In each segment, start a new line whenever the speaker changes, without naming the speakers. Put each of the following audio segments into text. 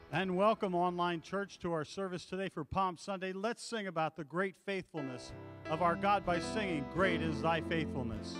And welcome, online church, to our service today for Palm Sunday. Let's sing about the great faithfulness of our God by singing, "Great is Thy Faithfulness."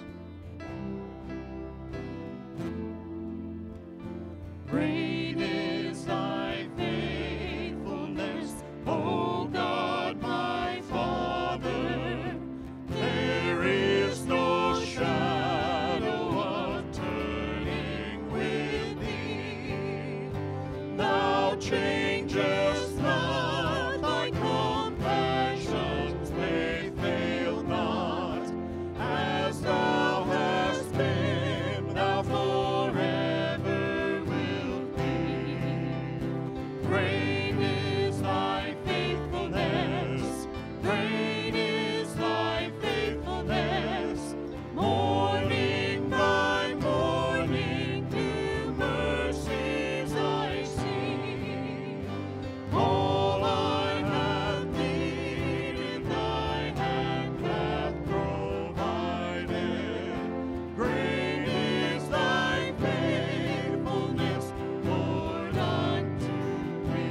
Great is Thy faithfulness, O God, my Father. There is no shadow of turning with Thee. Thou changest not, Thy compassions, they fail not. As Thou hast been, Thou forever wilt be. Great is Thy faithfulness, great is Thy faithfulness. Morning by morning, new mercies I see. All I have needed, Thy hand hath provided. Great is Thy faithfulness, Lord, unto me.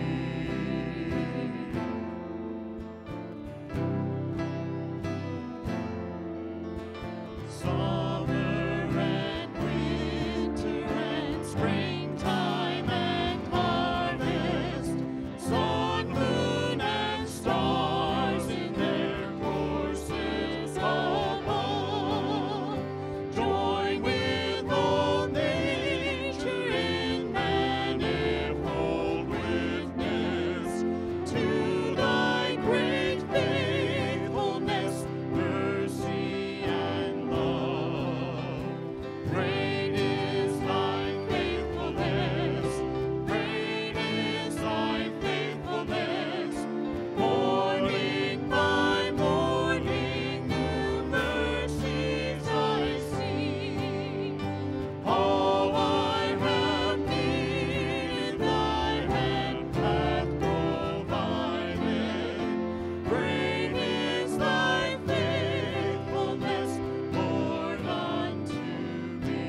Summer and winter and springtime and harvest, sun, moon, and stars in their courses above, join with all nature in manifold witness to Thy great faithfulness, mercy, and love. Great is Thy faithfulness, great is Thy faithfulness. Morning by morning, new mercies I see. All I have needed, Thy hand hath provided. Great is Thy faithfulness, Lord, unto me.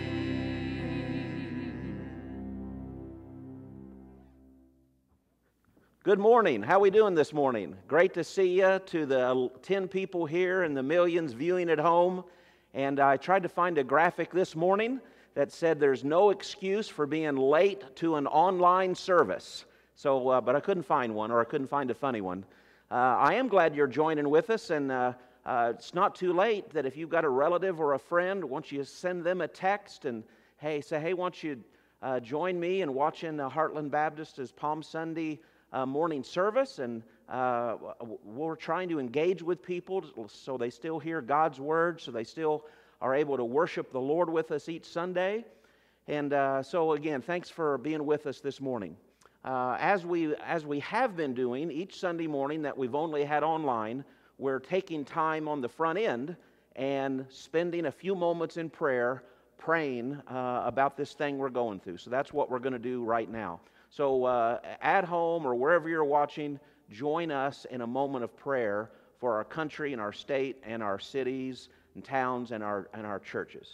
Good morning. How we doing this morning? Great to see you, to the 10 people here and the millions viewing at home. And I tried to find a graphic this morning that said there's no excuse for being late to an online service. So, but I couldn't find one, or I couldn't find a funny one. I am glad you're joining with us, and it's not too late that if you've got a relative or a friend, once you send them a text and say, hey, won't you join me in watching Heartland Baptist's Palm Sunday morning service, and we're trying to engage with people so they still hear God's Word, so they still are able to worship the Lord with us each Sunday. And so again, thanks for being with us this morning. As we have been doing each Sunday morning that we've only had online, we're taking time on the front end and spending a few moments in prayer, praying about this thing we're going through. So that's what we're going to do right now. So at home or wherever you're watching, join us in a moment of prayer for our country and our state and our cities and towns and our churches.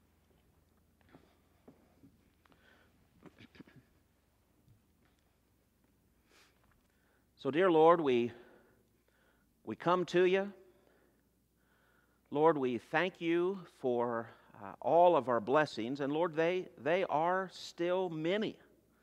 So dear Lord, we come to you. Lord, we thank you for all of our blessings, and Lord, they are still many.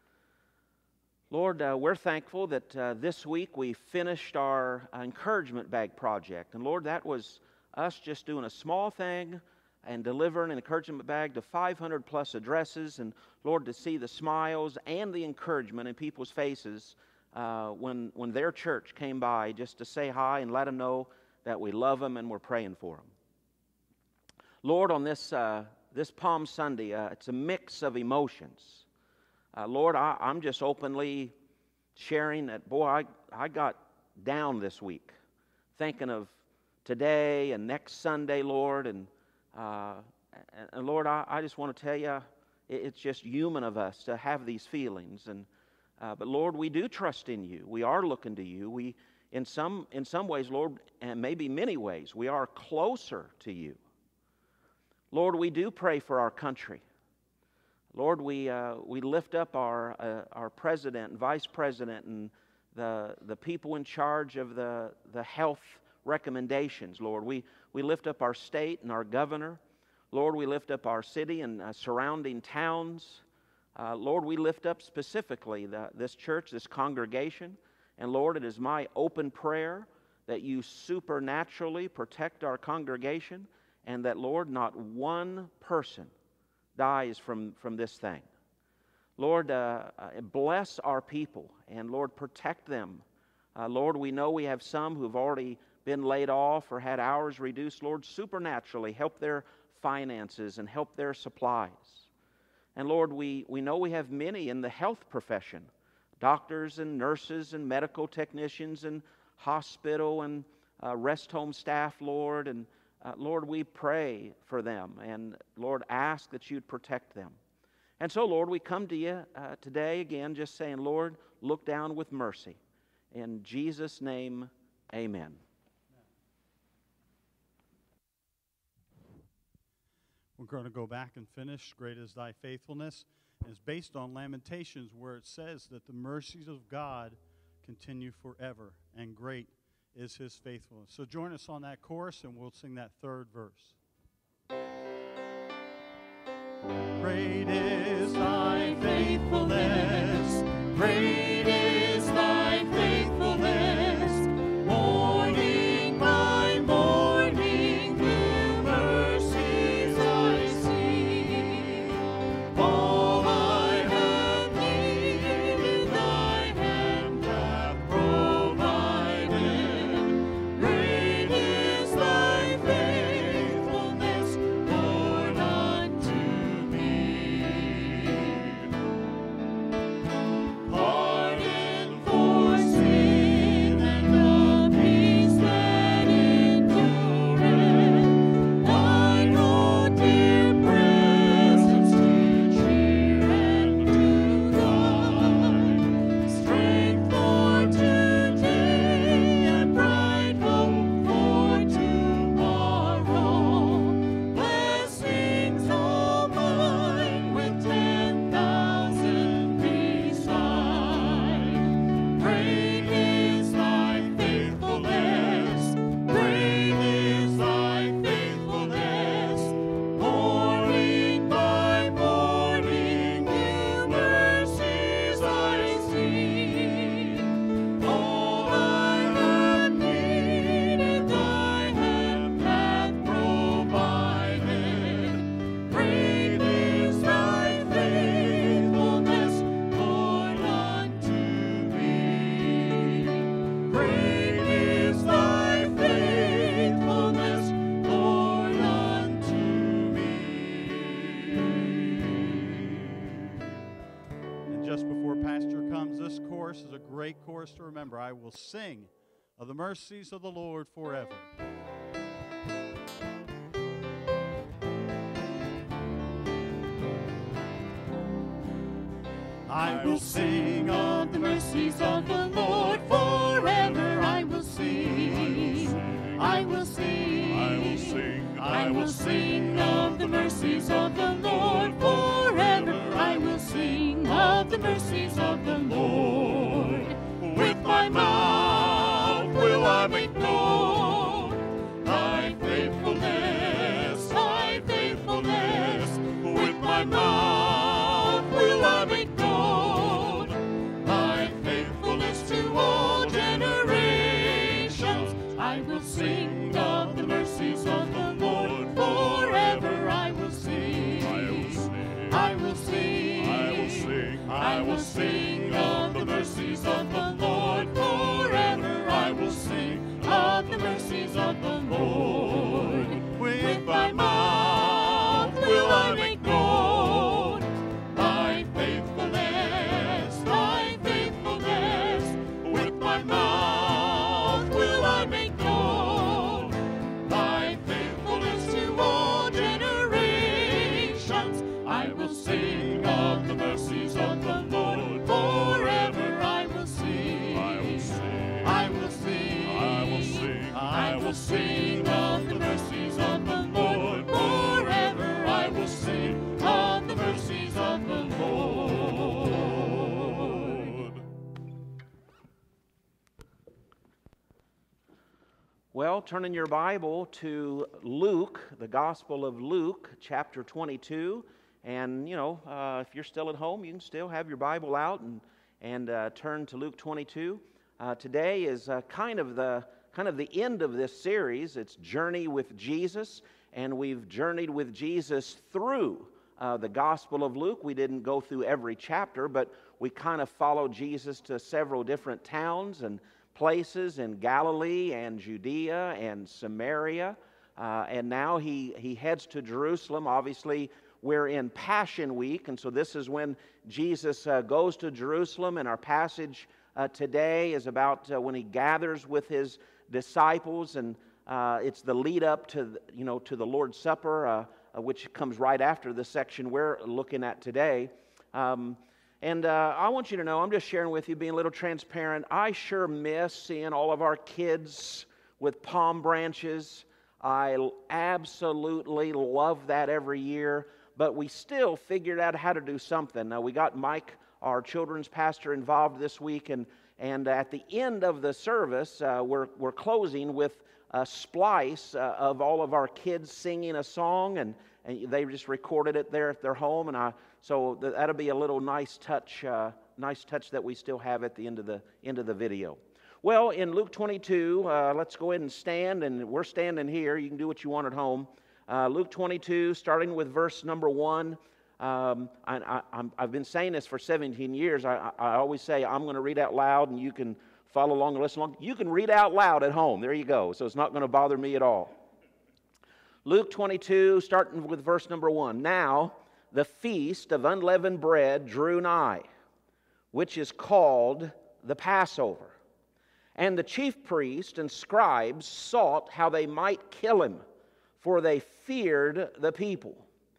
Lord, we're thankful that this week we finished our encouragement bag project. And Lord, that was us just doing a small thing and delivering an encouragement bag to 500 plus addresses. And Lord, to see the smiles and the encouragement in people's faces when their church came by just to say hi and let them know that we love them and we're praying for them. Lord, on this Palm Sunday, it's a mix of emotions. Lord, I'm just openly sharing that, boy, I got down this week, thinking of today and next Sunday, Lord, and Lord, I just want to tell you, it's just human of us to have these feelings, but Lord, we do trust in you. We are looking to you. We, in some ways, Lord, and maybe many ways, we are closer to you. Lord, we do pray for our country. Lord, we lift up our president and vice president and the people in charge of the health recommendations, Lord. We lift up our state and our governor. Lord, we lift up our city and surrounding towns. Lord, we lift up specifically this church, this congregation. And Lord, it is my open prayer that you supernaturally protect our congregation and that, Lord, not one person dies from this thing. Lord, bless our people and, Lord, protect them. Lord, we know we have some who've already been laid off or had hours reduced. Lord, supernaturally help their finances and help their supplies. And Lord, we know we have many in the health profession, doctors and nurses and medical technicians and hospital and rest home staff, Lord. And Lord, we pray for them and, Lord, ask that you'd protect them. And so, Lord, we come to you today again just saying, Lord, look down with mercy. In Jesus' name, amen.
We're going to go back and finish. Great is thy faithfulness. It's based on Lamentations, where it says that the mercies of God continue forever, and great is his faithfulness. So join us on that chorus, and we'll sing that third verse. Great is thy faithfulness. Great is thy faithfulness. Morning by morning, new mercies I see. All I have needed, thy hand hath provided. Great is thy faithfulness, Lord, unto me. Pardon for sin and the peace that endureth. Thine, O dear presence to cheer and to guide. Strength for today and bright hope for tomorrow. Blessings all mine with 10,000 beside. Great is thy faithfulness. Great is thy faithfulness. Morning by morning, new mercies I see. All I have needed, thy hand hath provided. Great is thy faithfulness, Lord, unto me. Great is thy faithfulness, Lord, unto me. And just before Pastor comes, this chorus is a great chorus to remember. I will sing of the mercies of the Lord forever. I will sing of the mercies of the Lord forever. I will sing. I will sing. I will sing. I will sing of the mercies of the Lord forever. I will sing of the mercies of the Lord. With my mouth will I make known thy faithfulness, thy faithfulness. With my mouth will I make known thy faithfulness to all generations. I will sing of the mercies of the Lord forever. I will sing. I will sing. I will sing. I will sing of the mercies of the Lord forever. I will sing of the mercies of the Lord. With my mouth will I make known thy faithfulness, thy faithfulness. With my mouth will I make known thy faithfulness to all generations. I will sing of the mercies of the Lord forever. I will sing. I will sing. I will sing. I will sing. I will sing of the mercies of the Lord
Well, turn in your Bible to Luke, the Gospel of Luke, chapter 22. And, if you're still at home, you can still have your Bible out and turn to Luke 22. Today is kind of the end of this series. It's Journey with Jesus, and we've journeyed with Jesus through the Gospel of Luke. We didn't go through every chapter, but we kind of followed Jesus to several different towns and places in Galilee and Judea and Samaria, and now he heads to Jerusalem. Obviously, we're in Passion Week, and so this is when Jesus goes to Jerusalem, and our passage today is about when he gathers with his disciples, and it's the lead up to the Lord's Supper, which comes right after the section we're looking at today. And I want you to know, I'm just sharing with you, being a little transparent, I sure miss seeing all of our kids with palm branches. I absolutely love that every year, but we still figured out how to do something. Now, we got Mike, our children's pastor, involved this week, and at the end of the service, we're closing with a splice of all of our kids singing a song, and they just recorded it there at their home, and so that'll be a little nice touch that we still have at the end of the video. Well, in Luke 22, let's go ahead and stand, and we're standing here. You can do what you want at home. Luke 22, starting with verse number 1. I've been saying this for 17 years. I always say I'm going to read out loud, and you can follow along and listen along. You can read out loud at home. There you go. So it's not going to bother me at all. Luke 22, starting with verse number 1. Now, the feast of unleavened bread drew nigh, which is called the Passover. And the chief priests and scribes sought how they might kill him, for they feared the people.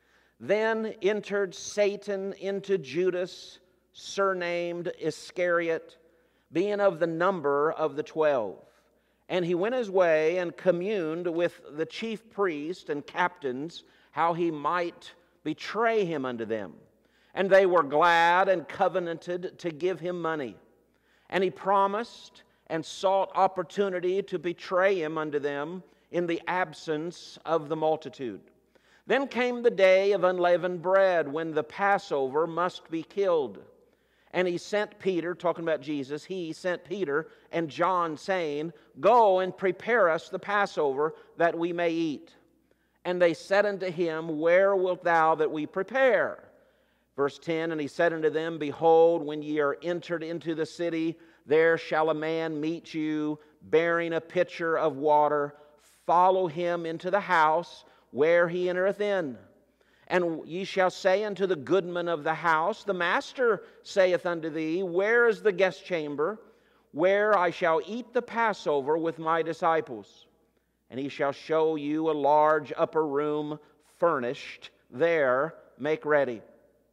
Then entered Satan into Judas, surnamed Iscariot, being of the number of the 12. And he went his way and communed with the chief priests and captains how he might betray him unto them. And they were glad and covenanted to give him money. And he promised and sought opportunity to betray him unto them in the absence of the multitude. Then came the day of unleavened bread, when the Passover must be killed. And he sent Peter, talking about Jesus, he sent Peter and John, saying, Go and prepare us the Passover, that we may eat. And they said unto him, Where wilt thou that we prepare? Verse 10, And he said unto them, Behold, when ye are entered into the city, there shall a man meet you, bearing a pitcher of water. Follow him into the house where he entereth in. And ye shall say unto the goodman of the house, The master saith unto thee, Where is the guest chamber, where I shall eat the Passover with my disciples? And he shall show you a large upper room furnished. There make ready.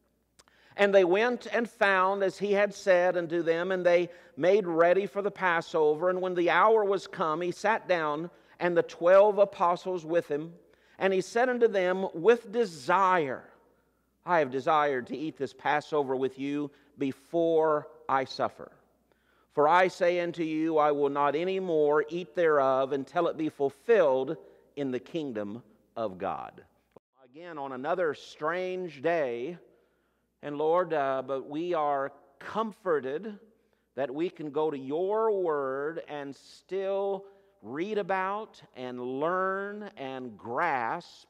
And they went and found as he had said unto them, and they made ready for the Passover. And when the hour was come, he sat down, and the 12 apostles with him. And he said unto them, With desire, I have desired to eat this Passover with you before I suffer. For I say unto you, I will not any more eat thereof until it be fulfilled in the kingdom of God. Again, on another strange day, and Lord, but we are comforted that we can go to your word and still read about and learn and grasp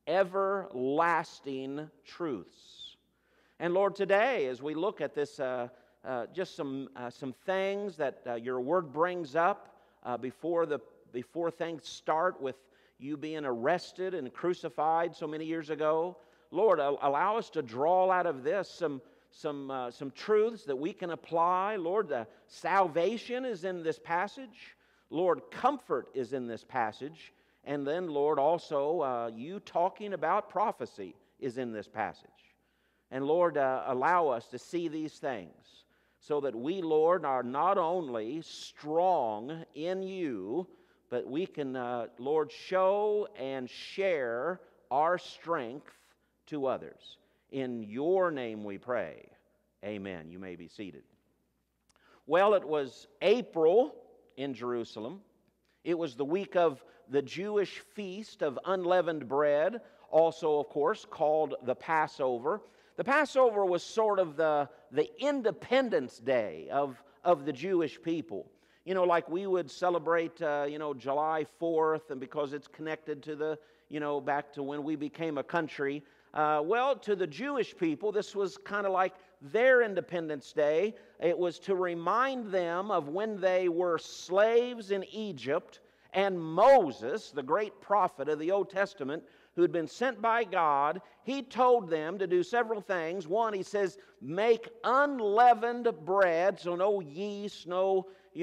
everlasting truths. And Lord, today as we look at this, just some things that your word brings up before things start with you being arrested and crucified so many years ago, Lord, allow us to draw out of this some truths that we can apply. Lord, salvation is in this passage. Lord, comfort is in this passage. And then, Lord, also you talking about prophecy is in this passage. And Lord, allow us to see these things so that we, Lord, are not only strong in you, but we can, Lord, show and share our strength to others. In your name we pray. Amen. You may be seated. Well, it was April in Jerusalem, It was the week of the Jewish feast of unleavened bread, also, of course, called the Passover. The Passover was sort of the Independence Day of the Jewish people. You know, like we would celebrate, July 4th, and because it's connected to the, back to when we became a country. Well, to the Jewish people, this was kind of like their Independence Day. It was to remind them of when they were slaves in Egypt, and Moses, the great prophet of the Old Testament, who had been sent by God, he told them to do several things. One, he says, make unleavened bread, so no yeast, no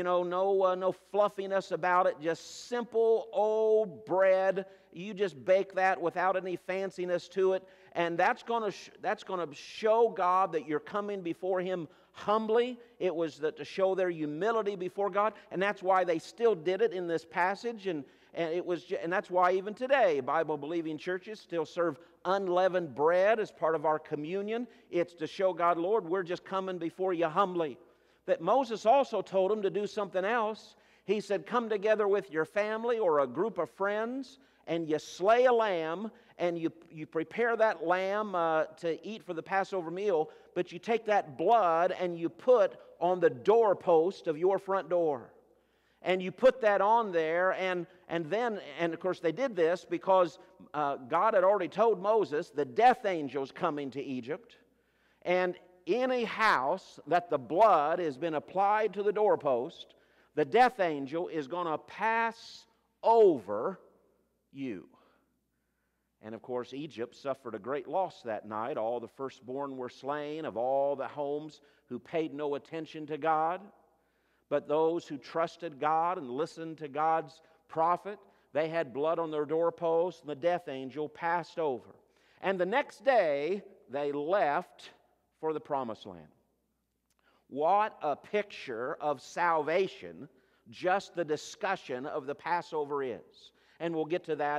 fluffiness about it, just simple old bread. You just bake that without any fanciness to it, and that's going to show God that you're coming before Him humbly. It was to show their humility before God, and that's why they still did it in this passage, and that's why even today Bible-believing churches still serve unleavened bread as part of our communion. It's to show God, Lord, we're just coming before You humbly. That Moses also told them to do something else. He said, come together with your family or a group of friends, and you slay a lamb, and you prepare that lamb to eat for the Passover meal, but you take that blood and you put on the doorpost of your front door. And you put that on there, and of course they did this because God had already told Moses the death angel's coming to Egypt, and any house that the blood has been applied to the doorpost, the death angel is going to pass over you. And of course, Egypt suffered a great loss that night. All the firstborn were slain of all the homes who paid no attention to God. But those who trusted God and listened to God's prophet, they had blood on their doorposts, and the death angel passed over. And the next day, they left for the Promised Land. What a picture of salvation just the discussion of the Passover is. And we'll get to that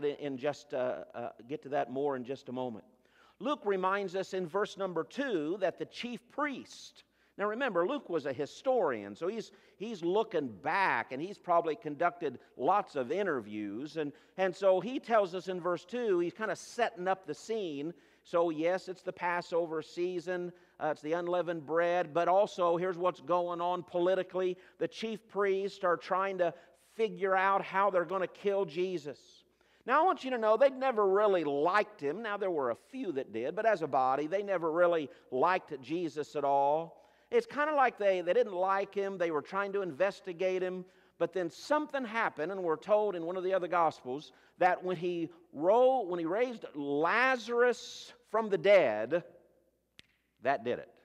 more in just a moment. Luke reminds us in verse number 2 that the chief priest. Now remember, Luke was a historian, so he's looking back, and he's probably conducted lots of interviews, and so he tells us in verse 2, he's kind of setting up the scene. So yes, it's the Passover season, it's the unleavened bread, but also here's what's going on politically. The chief priests are trying to figure out how they're going to kill Jesus. Now I want you to know they'd never really liked Him. Now there were a few that did, but as a body, they never really liked Jesus at all. It's kind of like they didn't like Him. They were trying to investigate Him. But then something happened, and we're told in one of the other Gospels that when he raised Lazarus from the dead, that did it.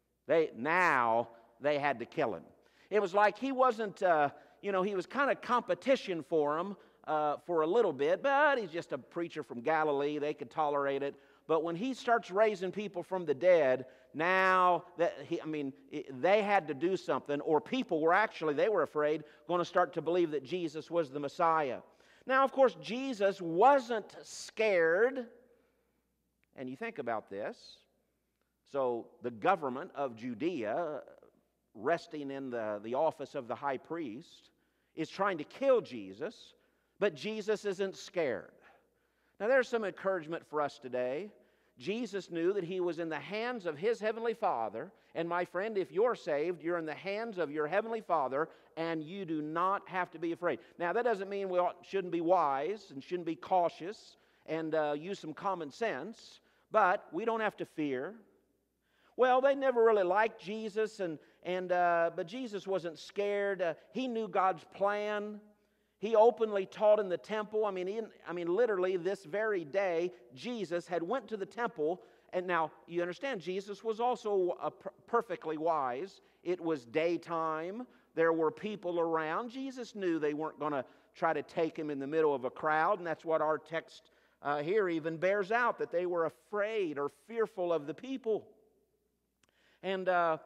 They had to kill Him. It was like he wasn't, he was kind of competition for Him for a little bit, but he's just a preacher from Galilee. They could tolerate it. But when he starts raising people from the dead, now they had to do something, or people were afraid, going to start to believe that Jesus was the Messiah. Now, of course, Jesus wasn't scared. And you think about this. So the government of Judea, resting in the office of the high priest, is trying to kill Jesus, but Jesus isn't scared. Now, there's some encouragement for us today. Jesus knew that He was in the hands of His Heavenly Father. And my friend, if you're saved, you're in the hands of your Heavenly Father, and you do not have to be afraid. Now, that doesn't mean we shouldn't be wise and shouldn't be cautious and use some common sense, but we don't have to fear. Well, they never really liked Jesus, but Jesus wasn't scared. He knew God's plan. He openly taught in the temple. Literally this very day, Jesus had went to the temple. And now, you understand, Jesus was also perfectly wise. It was daytime. There were people around. Jesus knew they weren't going to try to take Him in the middle of a crowd. And that's what our text here even bears out, that they were afraid or fearful of the people. And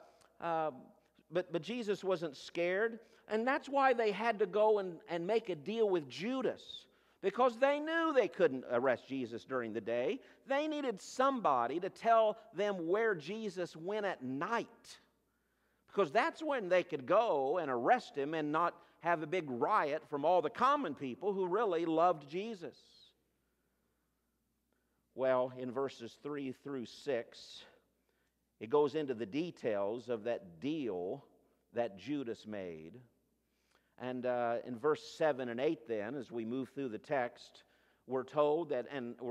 but Jesus wasn't scared. And that's why they had to go and make a deal with Judas, because they knew they couldn't arrest Jesus during the day. They needed somebody to tell them where Jesus went at night, because that's when they could go and arrest Him and not have a big riot from all the common people who really loved Jesus. Well, in verses 3 through 6, it goes into the details of that deal that Judas made. And in verse 7 and 8 then, as we move through the text, we're told that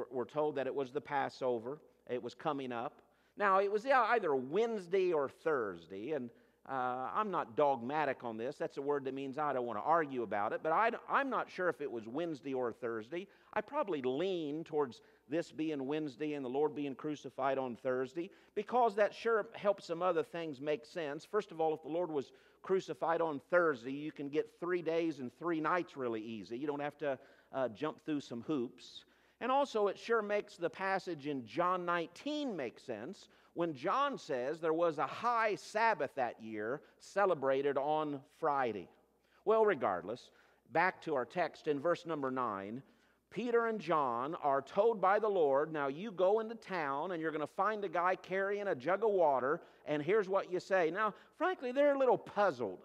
it was the Passover. It was coming up. Now, it was either Wednesday or Thursday, and I'm not dogmatic on this. That's a word that means I don't want to argue about it, but I'm not sure if it was Wednesday or Thursday. I probably lean towards this being Wednesday and the Lord being crucified on Thursday, because that sure helps some other things make sense. First of all, if the Lord was crucified on Thursday, you can get 3 days and 3 nights really easy. You don't have to jump through some hoops. And also, it sure makes the passage in John 19 make sense when John says there was a high Sabbath that year celebrated on Friday. Well, regardless, back to our text in verse number 9, Peter and John are told by the Lord, now you go into town and you're going to find a guy carrying a jug of water, and here's what you say. Now, frankly, they're a little puzzled.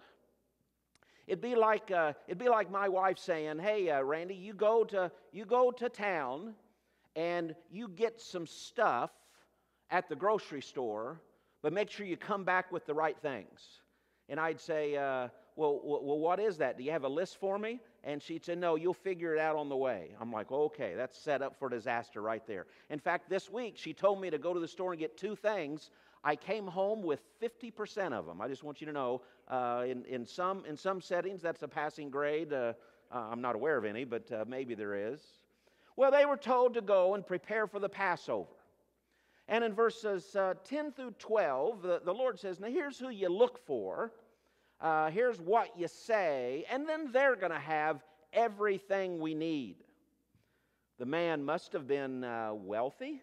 It'd be like my wife saying, "Hey, Randy, you go to town, and you get some stuff at the grocery store, but make sure you come back with the right things." And I'd say, "Well, what is that? Do you have a list for me?" And she'd say, "No, you'll figure it out on the way." I'm like, "Okay, that's set up for disaster right there." In fact, this week she told me to go to the store and get 2 things. I came home with 50% of them. I just want you to know, in some settings, that's a passing grade. I'm not aware of any, but maybe there is. Well, they were told to go and prepare for the Passover. And in verses 10 through 12, the Lord says, now here's who you look for. Here's what you say. And then they're going to have everything we need. The man must have been wealthy.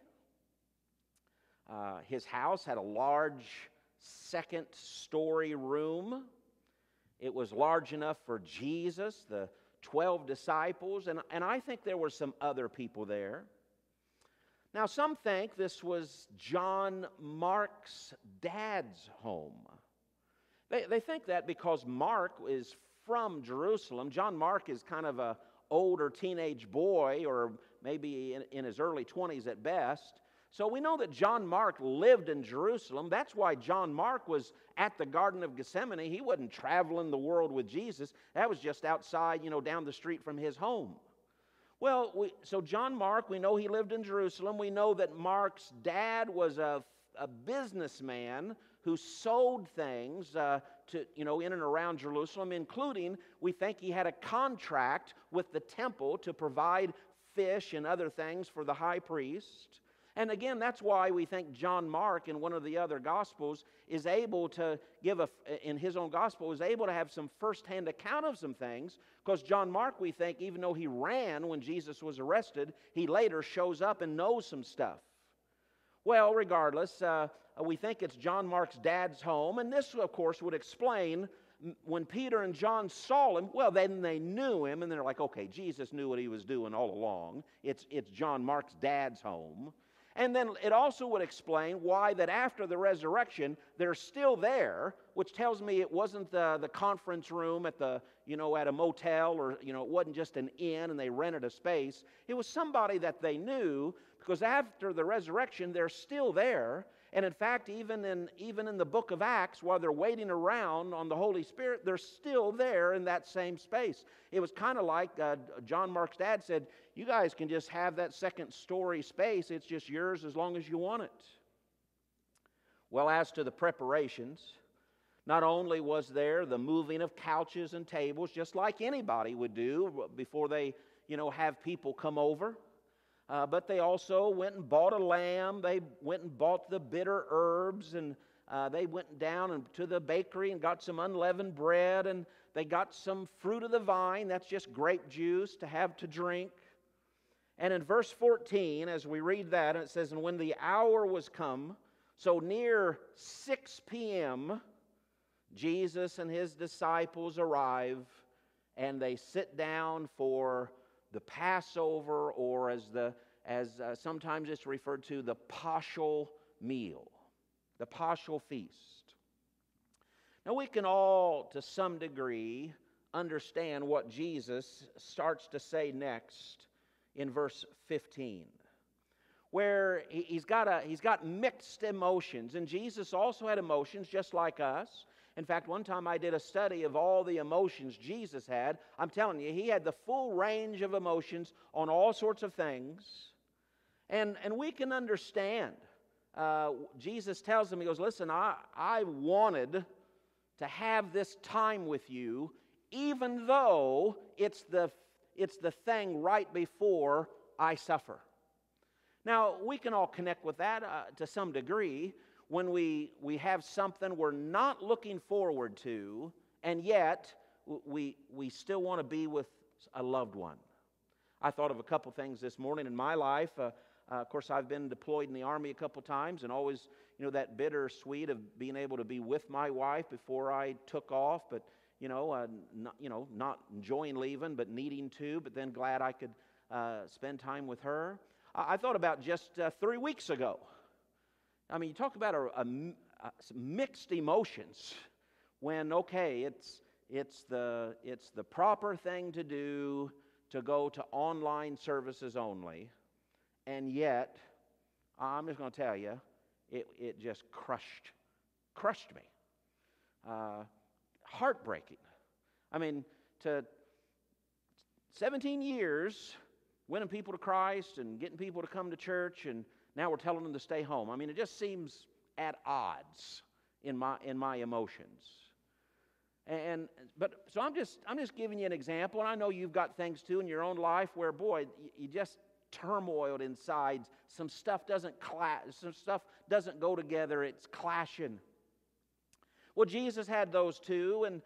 His house had a large 2nd-story room. It was large enough for Jesus, the 12 disciples, and I think there were some other people there. Now, some think this was John Mark's dad's home. They think that because Mark is from Jerusalem. John Mark is kind of an older teenage boy, or maybe in his early 20s at best. So we know that John Mark lived in Jerusalem. That's why John Mark was at the Garden of Gethsemane. He wasn't traveling the world with Jesus. That was just outside, down the street from his home. Well, so John Mark, we know he lived in Jerusalem. We know that Mark's dad was a businessman who sold things in and around Jerusalem, including, we think he had a contract with the temple to provide fish and other things for the high priest. And again, that's why we think John Mark, in one of the other Gospels, is able to in his own Gospel, is able to have some first-hand account of some things, because John Mark, we think, even though he ran when Jesus was arrested, he later shows up and knows some stuff. Well, regardless, we think it's John Mark's dad's home, and this, of course, would explain when Peter and John saw him. Well, then they knew him, and they're like, okay, Jesus knew what he was doing all along. It's John Mark's dad's home. And then it also would explain why that after the resurrection, they're still there, which tells me it wasn't the conference room at at a motel, or, it wasn't just an inn and they rented a space. It was somebody that they knew, because after the resurrection, they're still there. And in fact, even in the book of Acts, while they're waiting around on the Holy Spirit, they're still there in that same space. It was kind of like John Mark's dad said, you guys can just have that 2nd-story space. It's just yours as long as you want it. Well, as to the preparations, not only was there the moving of couches and tables, just like anybody would do before they, have people come over, but they also went and bought a lamb. They went and bought the bitter herbs, and they went down to the bakery and got some unleavened bread, and they got some fruit of the vine. That's just grape juice to have to drink. And in verse 14, as we read that, it says, and when the hour was come, so near 6 p.m., Jesus and his disciples arrive, and they sit down for the Passover, or as sometimes it's referred to, the Paschal meal, the Paschal feast. Now we can all, to some degree, understand what Jesus starts to say next in verse 15, where he's got mixed emotions, and Jesus also had emotions just like us. In fact, one time I did a study of all the emotions Jesus had. I'm telling you, he had the full range of emotions on all sorts of things. And we can understand. Jesus tells him, he goes, listen, I wanted to have this time with you, even though it's the thing right before I suffer. Now, we can all connect with that to some degree when we have something we're not looking forward to, and yet we still want to be with a loved one. I thought of a couple things this morning in my life. Of course, I've been deployed in the Army a couple times, and always, that bittersweet of being able to be with my wife before I took off, but, not enjoying leaving, but needing to, but then glad I could spend time with her. I thought about just 3 weeks ago. I mean, you talk about mixed emotions when, okay, it's the proper thing to do to go to online services only, and yet, I'm just going to tell you, it just crushed me. Heartbreaking. I mean, to 17 years winning people to Christ and getting people to come to church, and now we're telling them to stay home. I mean, it just seems at odds in my emotions. But I'm just giving you an example, and I know you've got things too in your own life where, boy, you just turmoiled inside. Some stuff doesn't go together. It's clashing. Well, Jesus had those too, and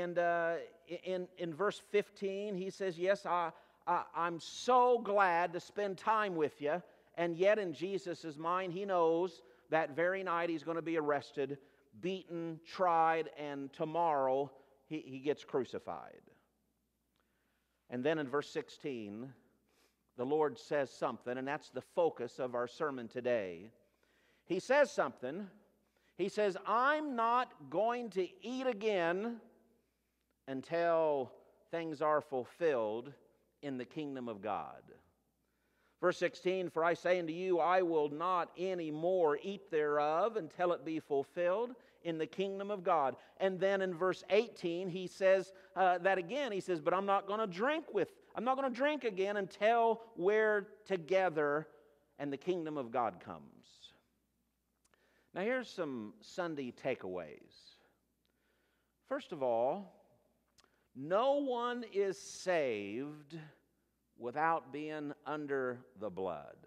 in verse 15 he says, "Yes, I'm so glad to spend time with you." And yet, in Jesus' mind, he knows that very night he's going to be arrested, beaten, tried, and tomorrow he gets crucified. And then in verse 16, the Lord says something, and that's the focus of our sermon today. He says something. He says, "I'm not going to eat again until things are fulfilled in the kingdom of God." Verse 16, "For I say unto you, I will not any more eat thereof until it be fulfilled in the kingdom of God." And then in verse 18, he says that again. He says, "But I'm not going to drink again until we're together and the kingdom of God comes." Now here's some Sunday takeaways. First of all, no one is saved without being under the blood.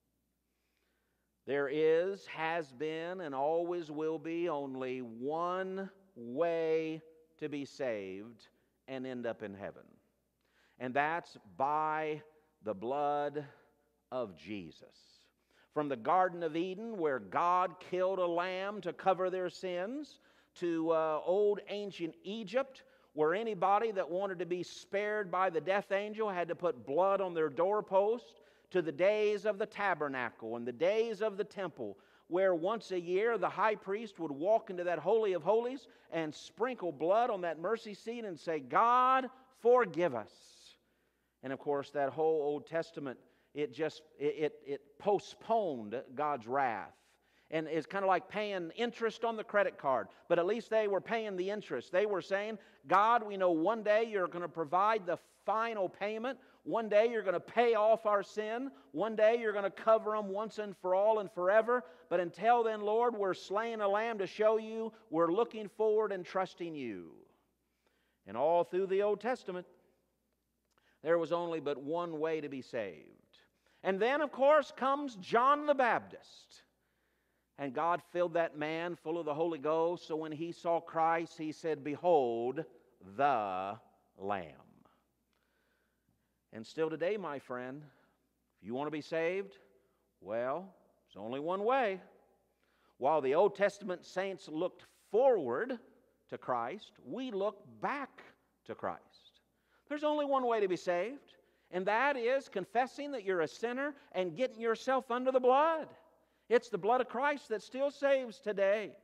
There has been, and always will be only one way to be saved and end up in heaven. And that's by the blood of Jesus. From the Garden of Eden, where God killed a lamb to cover their sins, to old ancient Egypt, where anybody that wanted to be spared by the death angel had to put blood on their doorpost, to the days of the tabernacle and the days of the temple, where once a year the high priest would walk into that Holy of Holies and sprinkle blood on that mercy seat and say, "God, forgive us." And of course, that whole Old Testament, it postponed God's wrath. And it's kind of like paying interest on the credit card. But at least they were paying the interest. They were saying, "God, we know one day you're going to provide the final payment. One day you're going to pay off our sin. One day you're going to cover them once and for all and forever. But until then, Lord, we're slaying a lamb to show you we're looking forward and trusting you." And all through the Old Testament, there was only but one way to be saved. And then, of course, comes John the Baptist. And God filled that man full of the Holy Ghost, so when he saw Christ, he said, "Behold the Lamb." And still today, my friend, if you want to be saved, well, there's only one way. While the Old Testament saints looked forward to Christ, we look back to Christ. There's only one way to be saved, and that is confessing that you're a sinner and getting yourself under the blood. It's the blood of Christ that still saves today.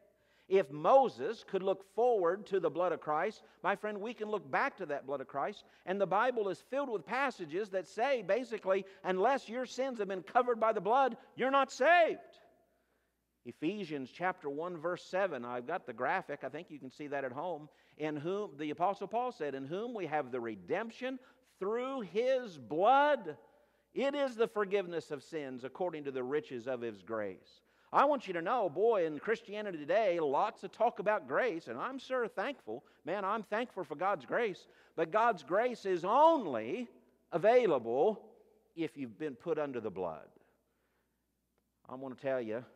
If Moses could look forward to the blood of Christ, my friend, we can look back to that blood of Christ. And the Bible is filled with passages that say, basically, unless your sins have been covered by the blood, you're not saved. Ephesians chapter 1, verse 7, I've got the graphic, I think you can see that at home. In whom, the Apostle Paul said, in whom we have the redemption through His blood. It is the forgiveness of sins according to the riches of His grace. I want you to know, boy, in Christianity today, lots of talk about grace, and I'm sure thankful. Man, I'm thankful for God's grace. But God's grace is only available if you've been put under the blood. I want to tell you,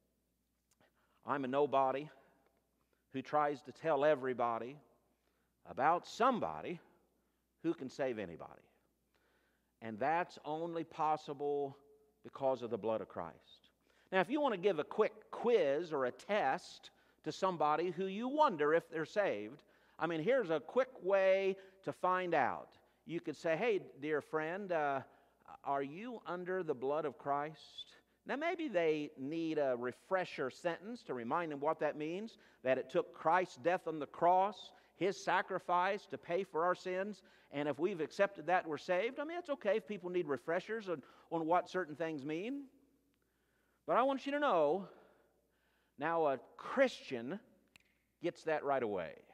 I'm a nobody who tries to tell everybody about somebody who can save anybody. And that's only possible because of the blood of Christ. Now, if you want to give a quick quiz or a test to somebody who you wonder if they're saved, I mean, here's a quick way to find out. You could say, hey, dear friend, are you under the blood of Christ? Now, maybe they need a refresher sentence to remind them what that means, that it took Christ's death on the cross, His sacrifice to pay for our sins, and if we've accepted that, we're saved. I mean, it's okay if people need refreshers on what certain things mean. But I want you to know, now a Christian gets that right away.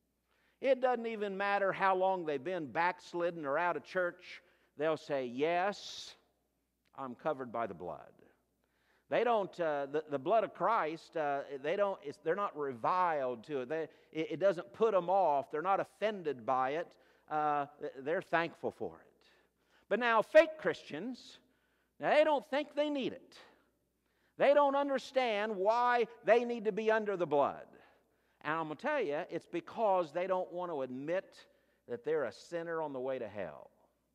It doesn't even matter how long they've been backslidden or out of church. They'll say, yes, I'm covered by the blood. They don't, the blood of Christ, they're not reviled to it. It doesn't put them off. They're not offended by it. They're thankful for it. But now fake Christians, now they don't think they need it. They don't understand why they need to be under the blood. And I'm going to tell you, it's because they don't want to admit that they're a sinner on the way to hell.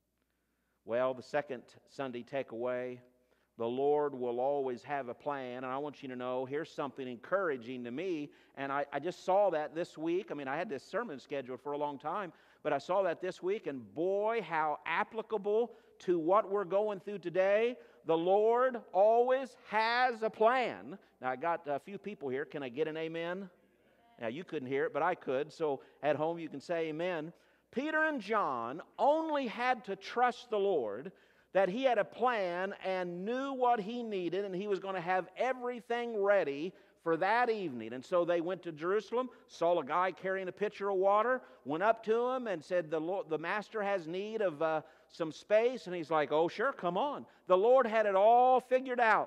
Well, the second Sunday takeaway, the Lord will always have a plan. And I want you to know, here's something encouraging to me. And I just saw that this week. I mean, I had this sermon scheduled for a long time, but I saw that this week. And boy, how applicable to what we're going through today. The Lord always has a plan. Now, I got a few people here. Can I get an amen? Now, you couldn't hear it, but I could. So at home, you can say amen. Peter and John only had to trust the Lord, that He had a plan and knew what He needed, and He was going to have everything ready for that evening. And so they went to Jerusalem, saw a guy carrying a pitcher of water, went up to him and said, the master has need of some space. And he's like, oh, sure, come on. The Lord had it all figured out.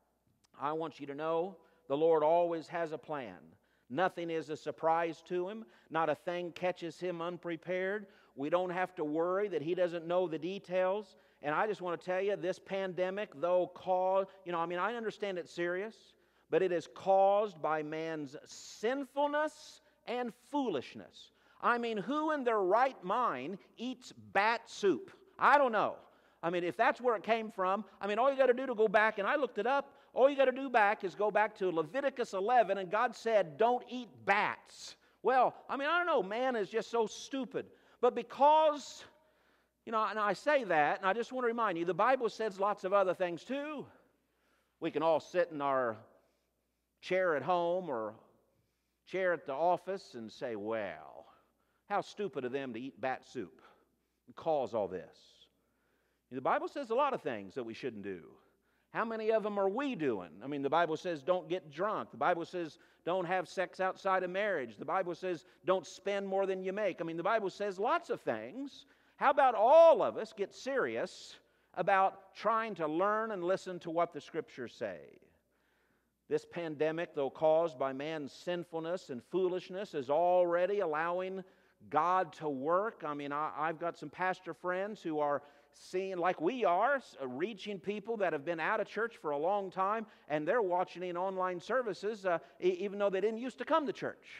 I want you to know, the Lord always has a plan. Nothing is a surprise to Him. Not a thing catches Him unprepared. We don't have to worry that He doesn't know the details. And I just want to tell you, this pandemic, though caused, I understand it's serious, but it is caused by man's sinfulness and foolishness. I mean, who in their right mind eats bat soup? I don't know. I mean, if that's where it came from, all you got to do to go back, and I looked it up, all you got to do is go back to Leviticus 11, and God said, don't eat bats. Well, I don't know, man is just so stupid. But because, and I say that, and I just want to remind you, the Bible says lots of other things too. We can all sit in our chair at home or chair at the office and say, well, how stupid of them to eat bat soup and cause all this. The Bible says a lot of things that we shouldn't do. How many of them are we doing? The Bible says don't get drunk. The Bible says don't have sex outside of marriage. The Bible says don't spend more than you make. The Bible says lots of things. How about all of us get serious about trying to learn and listen to what the Scriptures say? This pandemic, though caused by man's sinfulness and foolishness, is already allowing God to work. I've got some pastor friends who are seeing, like we are, reaching people that have been out of church for a long time, and they're watching in online services, even though they didn't used to come to church.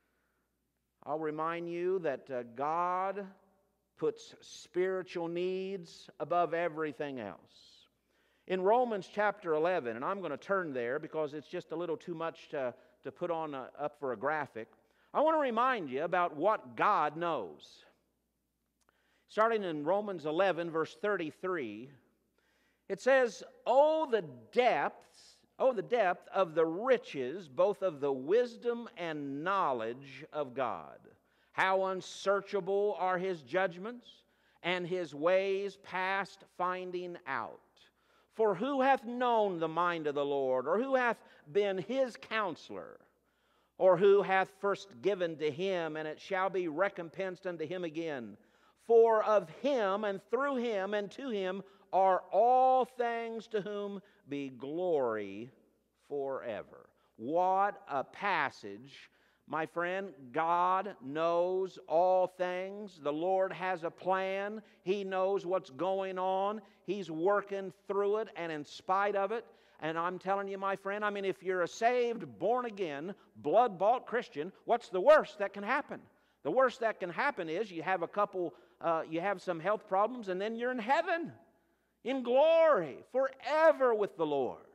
I'll remind you that God puts spiritual needs above everything else. In Romans chapter 11, and I'm going to turn there because it's just a little too much to put on up for a graphic, I want to remind you about what God knows. Starting in Romans 11, verse 33, it says, oh, the depths, Oh, the depth of the riches, both of the wisdom and knowledge of God. How unsearchable are His judgments, and His ways past finding out. For who hath known the mind of the Lord, or who hath been His counselor? Or who hath first given to Him, and it shall be recompensed unto Him again? For of Him, and through Him, and to Him are all things, to whom be glory forever. What a passage. My friend, God knows all things. The Lord has a plan. He knows what's going on. He's working through it and in spite of it. And I'm telling you, my friend, if you're a saved, born-again, blood-bought Christian, what's the worst that can happen? The worst that can happen is you have some health problems, and then you're in heaven, in glory, forever with the Lord.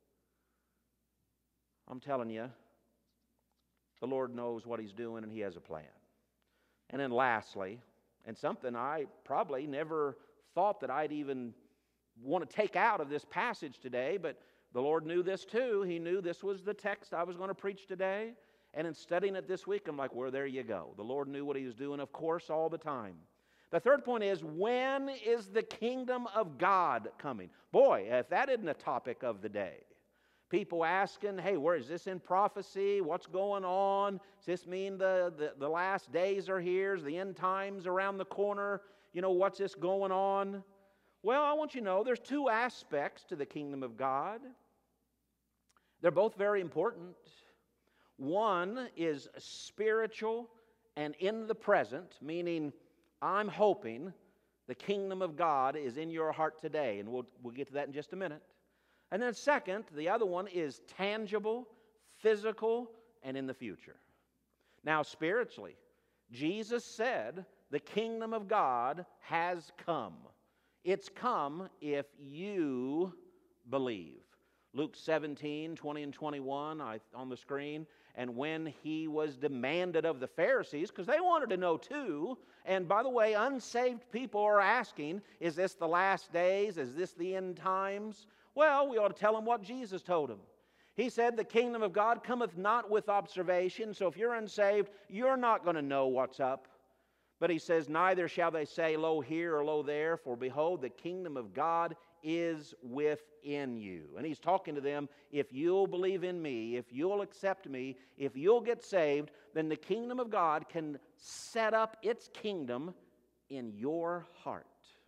I'm telling you, the Lord knows what He's doing, and He has a plan. And then lastly, and something I probably never thought that I'd even want to take out of this passage today, but the Lord knew this too. He knew this was the text I was going to preach today. And in studying it this week, I'm like, well, there you go. The Lord knew what He was doing, of course, all the time. The third point is, when is the kingdom of God coming? Boy, if that isn't a topic of the day. People asking, hey, where is this in prophecy? What's going on? Does this mean the last days are here? Is the end times around the corner? What's this going on? Well, I want you to know there's two aspects to the kingdom of God. They're both very important. One is spiritual and in the present, meaning I'm hoping the kingdom of God is in your heart today, and we'll get to that in just a minute. And then second, the other one is tangible, physical, and in the future. Now, spiritually, Jesus said the kingdom of God has come. It's come if you believe. Luke 17, 20 and 21 on the screen. And when He was demanded of the Pharisees, because they wanted to know too, and by the way, unsaved people are asking, is this the last days? Is this the end times? Well, we ought to tell them what Jesus told them. He said, the kingdom of God cometh not with observation. So if you're unsaved, you're not going to know what's up. But He says, neither shall they say, lo here or lo there, for behold, the kingdom of God is within you. And He's talking to them, if you'll believe in Me, if you'll accept Me, if you'll get saved, then the kingdom of God can set up its kingdom in your heart.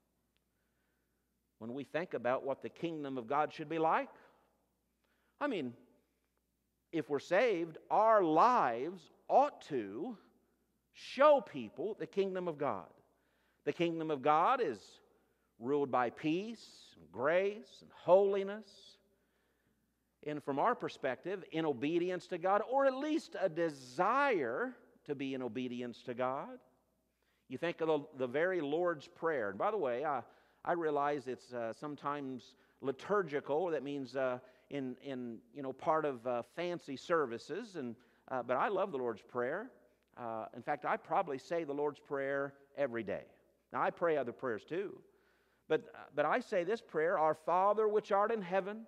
When we think about what the kingdom of God should be like, if we're saved, our lives ought to show people the kingdom of God. The kingdom of God is ruled by peace, and grace, and holiness. And from our perspective, in obedience to God, or at least a desire to be in obedience to God. You think of the very Lord's Prayer. And by the way, I realize it's sometimes liturgical. That means in part of fancy services. But I love the Lord's Prayer. In fact, I probably say the Lord's Prayer every day. Now, I pray other prayers too. But I say this prayer, Our Father which art in heaven,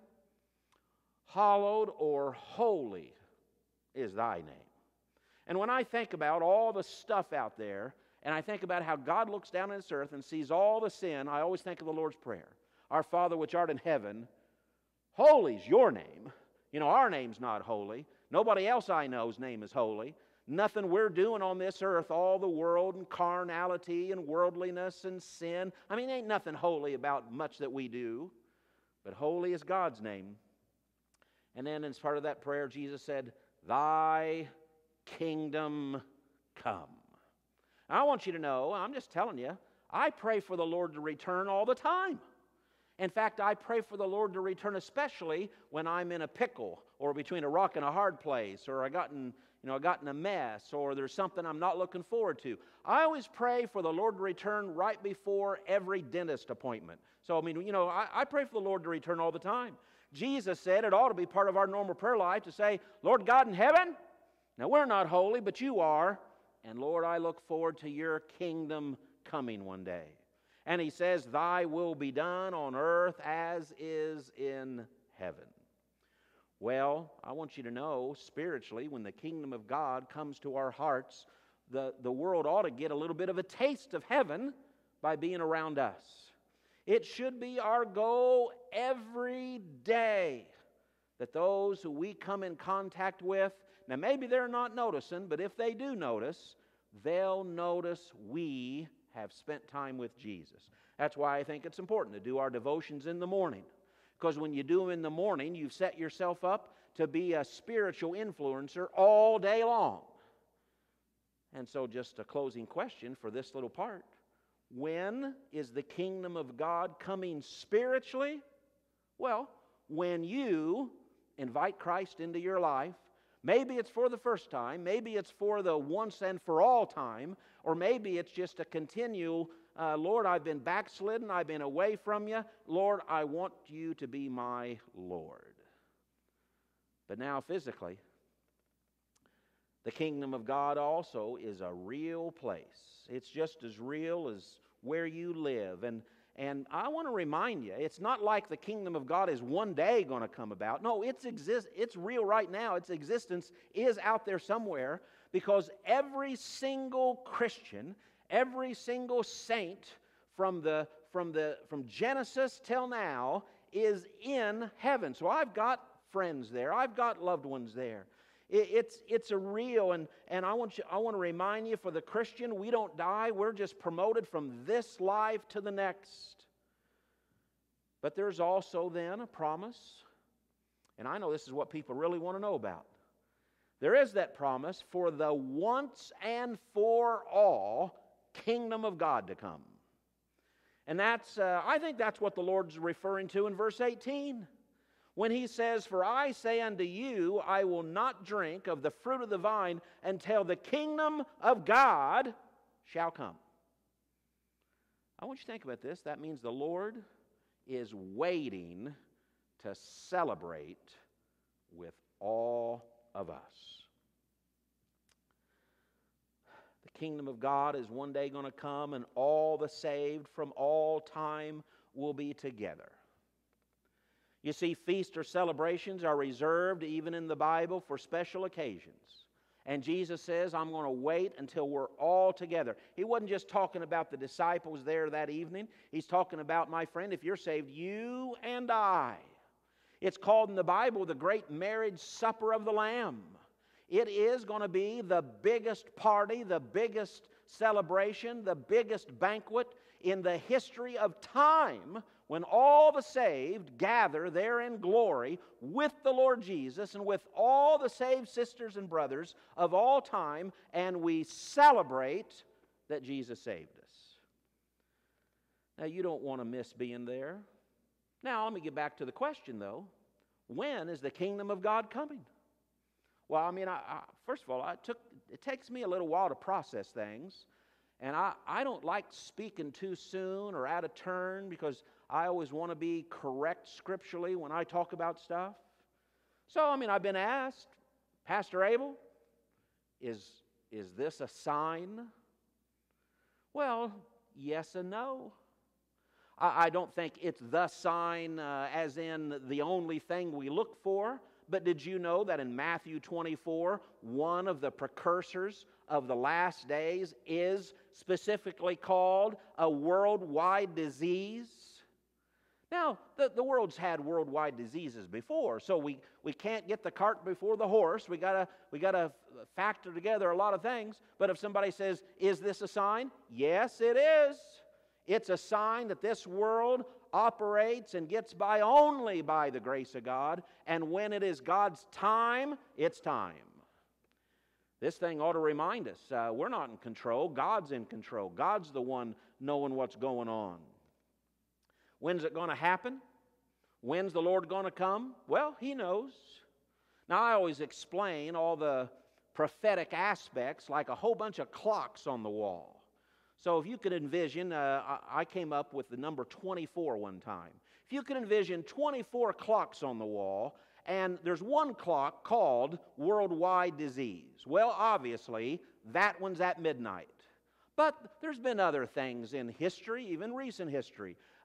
hallowed or holy is Thy name. And when I think about all the stuff out there, and I think about how God looks down on this earth and sees all the sin, I always think of the Lord's Prayer. Our Father which art in heaven, holy's your name. Our name's not holy. Nobody else I know's name is holy. Nothing we're doing on this earth, all the world and carnality and worldliness and sin. Ain't nothing holy about much that we do. But holy is God's name. And then as part of that prayer, Jesus said, Thy kingdom come. I want you to know, I'm just telling you, I pray for the Lord to return all the time. In fact, I pray for the Lord to return especially when I'm in a pickle or between a rock and a hard place, or I got in a mess, or there's something I'm not looking forward to. I always pray for the Lord to return right before every dentist appointment. So, I pray for the Lord to return all the time. Jesus said it ought to be part of our normal prayer life to say, Lord God in heaven, now we're not holy, but You are. And Lord, I look forward to Your kingdom coming one day. And He says, Thy will be done on earth as is in heaven. Well, I want you to know, spiritually, when the kingdom of God comes to our hearts, the world ought to get a little bit of a taste of heaven by being around us. It should be our goal every day that those who we come in contact with, now maybe they're not noticing, but if they do notice, they'll notice we have spent time with Jesus. That's why I think it's important to do our devotions in the morning. Because when you do them in the morning, you've set yourself up to be a spiritual influencer all day long. And so just a closing question for this little part. When is the kingdom of God coming spiritually? Well, when you invite Christ into your life. Maybe it's for the first time, maybe it's for the once and for all time, or maybe it's just a continual, Lord, I've been backslidden, I've been away from you. Lord, I want you to be my Lord. But now physically, the kingdom of God also is a real place. It's just as real as where you live. And I want to remind you, it's not like the kingdom of God is one day going to come about. No, it's real right now. Its existence is out there somewhere, because every single Christian, every single saint from Genesis till now is in heaven. So I've got friends there. I've got loved ones there. It's a real, and I want to remind you, for the Christian, we don't die. We're just promoted from this life to the next. But there's also then a promise, and I know this is what people really want to know about. There is that promise for the once and for all kingdom of God to come. And that's, I think that's what the Lord's referring to in verse 18. When He says, "For I say unto you, I will not drink of the fruit of the vine until the kingdom of God shall come." I want you to think about this. That means the Lord is waiting to celebrate with all of us. The kingdom of God is one day going to come, and all the saved from all time will be together. You see, feasts or celebrations are reserved, even in the Bible, for special occasions. And Jesus says, I'm going to wait until we're all together. He wasn't just talking about the disciples there that evening. He's talking about, my friend, if you're saved, you and I. It's called in the Bible the great marriage supper of the Lamb. It is going to be the biggest party, the biggest celebration, the biggest banquet in the history of time, when all the saved gather there in glory with the Lord Jesus and with all the saved sisters and brothers of all time, and we celebrate that Jesus saved us. Now, you don't want to miss being there. Now, let me get back to the question, though. When is the kingdom of God coming? Well, I mean, first of all, it takes me a little while to process things. And I don't like speaking too soon or out of turn, because I always want to be correct scripturally when I talk about stuff. So, I mean, I've been asked, Pastor Abell, is this a sign? Well, yes and no. I don't think it's the sign as in the only thing we look for. But did you know that in Matthew 24, one of the precursors of the last days is specifically called a worldwide disease? Now, the world's had worldwide diseases before, so we can't get the cart before the horse. We gotta factor together a lot of things. But if somebody says, is this a sign? Yes, it is. It's a sign that this world operates and gets by only by the grace of God. And when it is God's time, it's time. This thing ought to remind us, we're not in control. God's in control. God's the one knowing what's going on. When's it going to happen? When's the Lord going to come? Well, He knows. Now, I always explain all the prophetic aspects like a whole bunch of clocks on the wall. So if you could envision, I came up with the number 24 one time. If you could envision 24 clocks on the wall, and there's one clock called worldwide disease. Well, obviously, that one's at midnight. But there's been other things in history, even recent history.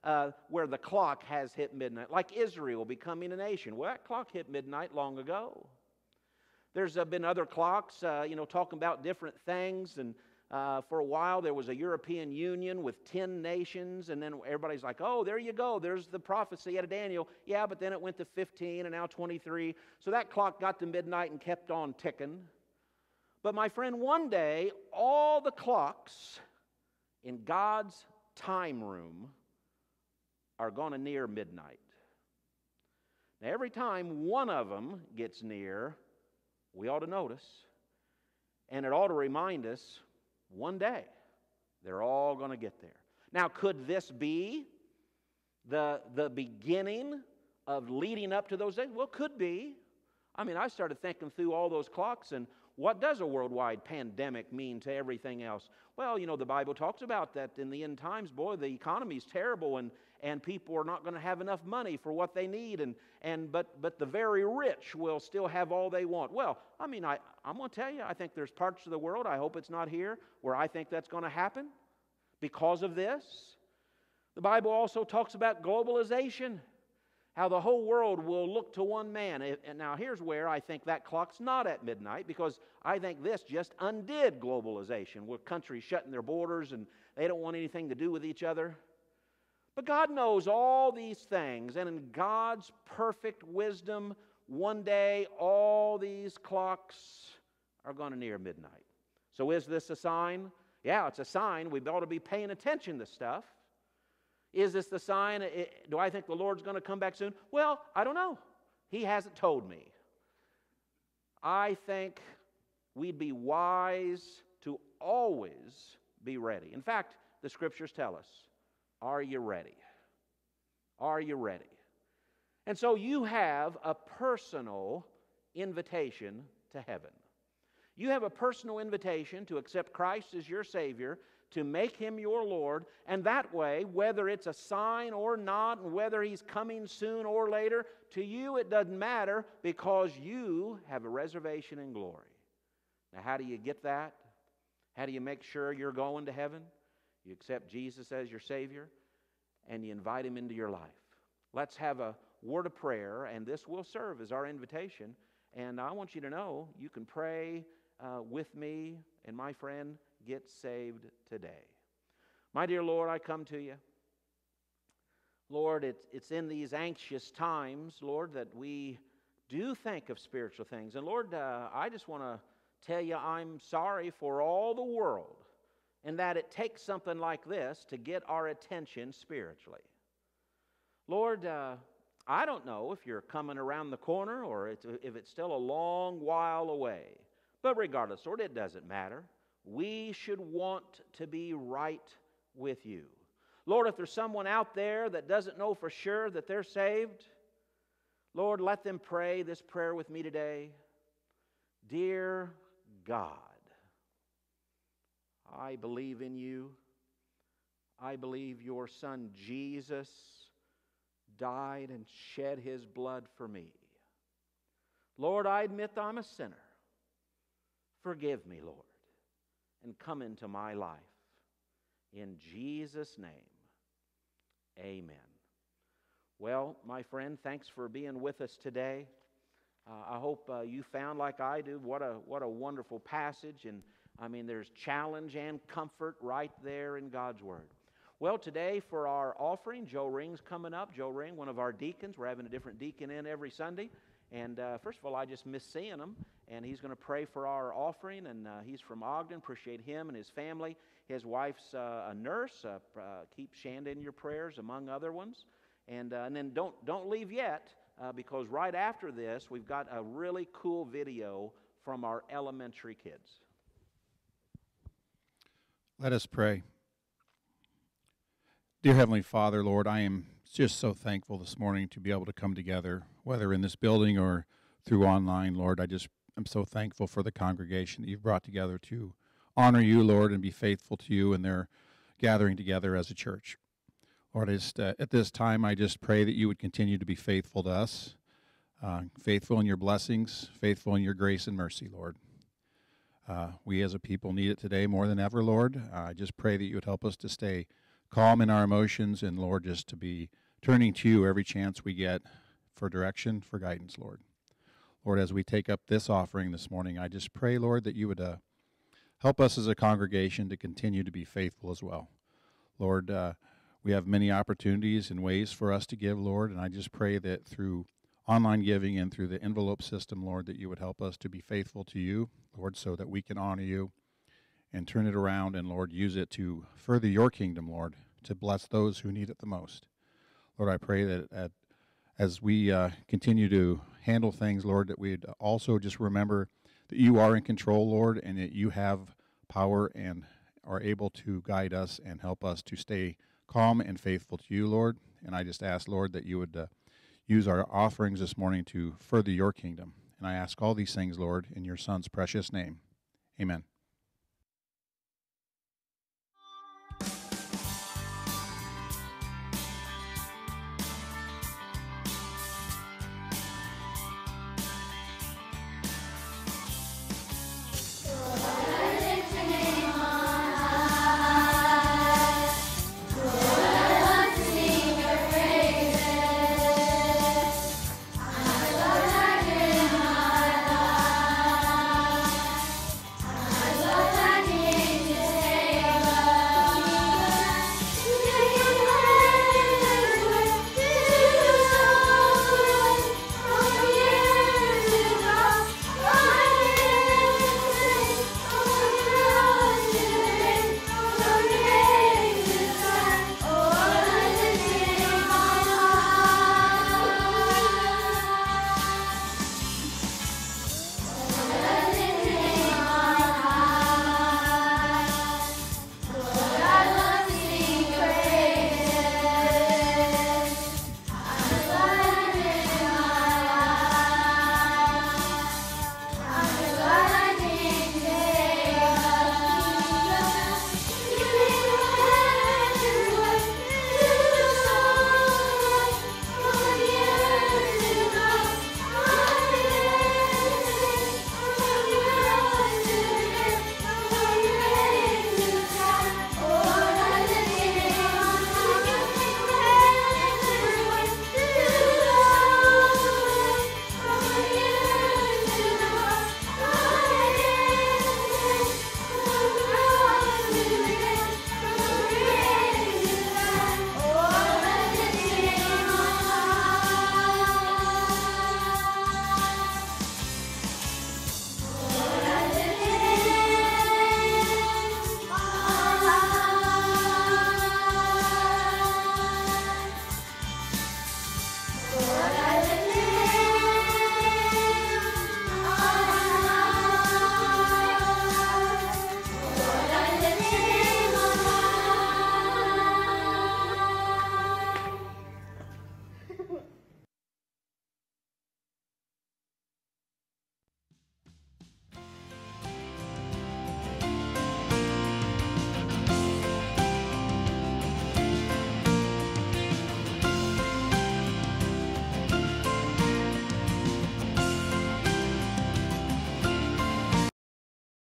where the clock has hit midnight, like Israel becoming a nation. Well, that clock hit midnight long ago. There's been other clocks, talking about different things, and for a while there was a European Union with 10 nations, and then everybody's like, oh, there you go, there's the prophecy out of Daniel. Yeah, but then it went to 15 and now 23. So that clock got to midnight and kept on ticking. But my friend, one day, all the clocks in God's time room are going to near midnight. Now, every time one of them gets near, we ought to notice, and it ought to remind us, one day, they're all going to get there. Now, could this be the beginning of leading up to those days? Well, could be. I mean, I started thinking through all those clocks, and what does a worldwide pandemic mean to everything else? Well, the Bible talks about that in the end times, boy, the economy's terrible, and people are not going to have enough money for what they need, but the very rich will still have all they want. Well, I mean, I'm going to tell you, I think there's parts of the world, I hope it's not here, where I think that's going to happen because of this. The Bible also talks about globalization, how the whole world will look to one man. And now here's where I think that clock's not at midnight, because I think this just undid globalization, with countries shutting their borders and they don't want anything to do with each other. But God knows all these things, and in God's perfect wisdom, one day all these clocks are going to near midnight. So is this a sign? Yeah, it's a sign. We ought to be paying attention to stuff. Is this the sign? Do I think the Lord's going to come back soon? Well, I don't know. He hasn't told me. I think we'd be wise to always be ready. In fact, the Scriptures tell us, are you ready? Are you ready? And so you have a personal invitation to heaven. You have a personal invitation to accept Christ as your Savior, to make Him your Lord, and that way, whether it's a sign or not, and whether He's coming soon or later, to you it doesn't matter, because you have a reservation in glory. Now, how do you get that? How do you make sure you're going to heaven? You accept Jesus as your Savior, and you invite Him into your life. Let's have a word of prayer, and this will serve as our invitation. And I want you to know you can pray with me and my friend get saved today. My dear Lord, I come to you. Lord, it's in these anxious times, Lord, that we do think of spiritual things. And Lord, I just want to tell you I'm sorry for all the world, and that it takes something like this to get our attention spiritually. Lord, I don't know if you're coming around the corner or if it's still a long while away. But regardless, Lord, it doesn't matter. We should want to be right with you. Lord, if there's someone out there that doesn't know for sure that they're saved, Lord, let them pray this prayer with me today. Dear God, I believe in you. I believe your Son Jesus died and shed His blood for me. Lord, I admit I'm a sinner. Forgive me, Lord, and come into my life. In Jesus' name, amen. Well, my friend, thanks for being with us today. I hope you found, like I do, what a wonderful passage. And I mean, there's challenge and comfort right there in God's Word. Well, today for our offering, Joe Ring's coming up. Joe Ring, one of our deacons. We're having a different deacon in every Sunday. And first of all, I just miss seeing him. And he's going to pray for our offering. And he's from Ogden. Appreciate him and his family. His wife's a nurse. Keep Shanda in your prayers, among other ones. And then don't leave yet, because right after this, we've got a really cool video from our elementary kids.
Let us pray. Dear Heavenly Father, Lord, I am just so thankful this morning to be able to come together, whether in this building or through online, Lord. I'm so thankful for the congregation that you've brought together to honor you, Lord, and be faithful to you in their gathering together as a church. Lord, at this time, I just pray that you would continue to be faithful to us, faithful in your blessings, faithful in your grace and mercy, Lord. We as a people need it today more than ever, Lord. I just pray that you would help us to stay calm in our emotions, and Lord, just to be turning to you every chance we get for direction, for guidance, Lord. Lord, as we take up this offering this morning, I just pray, Lord, that you would help us as a congregation to continue to be faithful as well. Lord, we have many opportunities and ways for us to give, Lord, and I just pray that through online giving and through the envelope system, Lord, that you would help us to be faithful to you, Lord, so that we can honor you and turn it around and, Lord, use it to further your kingdom, Lord, to bless those who need it the most. Lord, I pray that as we continue to handle things, Lord, that we'd also just remember that you are in control, Lord, and that you have power and are able to guide us and help us to stay calm and faithful to you, Lord. And I just ask, Lord, that you would use our offerings this morning to further your kingdom. And I ask all these things, Lord, in your Son's precious name. Amen.